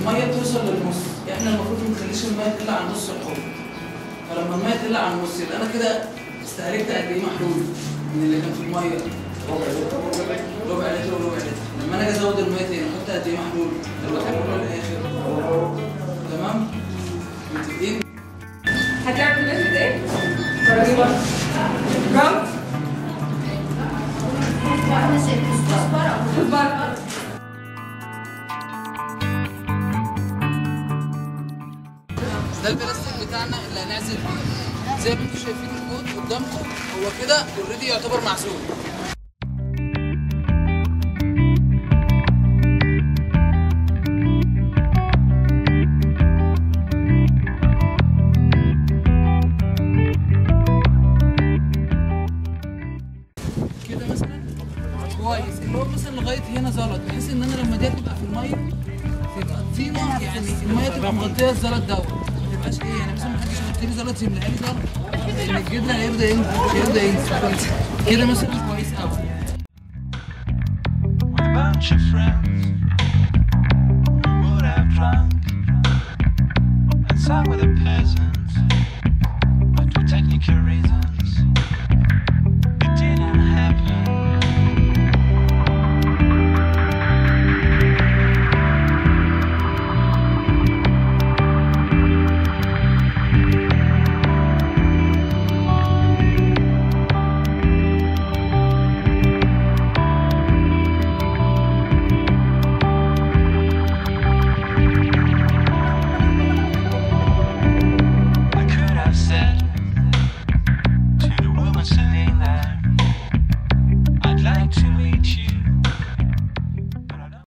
الميه بتوصل للنص، احنا المفروض ما نخليش الميه تقل عن نص الحوض. فلما الميه تقل عن النص يبقى انا كده استهلكت قد ايه محلول من اللي كان في الميه؟ ربع لتر وربع لتر. لما انا اجي ازود الميه تاني احط قد ايه محلول؟ يبقى كله للاخر. تمام؟ متفقين؟ هتعمل نسبة ايه؟ فرجي بره. برافو. كزبرة. ده البلاستيك بتاعنا اللي هنعزل بيه. زي ما انتم شايفين الكود قدامكم هو كده اوريدي يعتبر معزول. كده مثلا كويس اللي هو مثلا لغايه هنا زلط، بحيث ان انا لما دي تبقى في الميه تبقى في يعني الميه تبقى مغطيه الزلط دوت، ما تبقاش ايه يعني مثلا ما حدش يحط لي زلط يملاها لي زلط، لان الجدر هيبدا ينزل كده مثلا كويس قوي.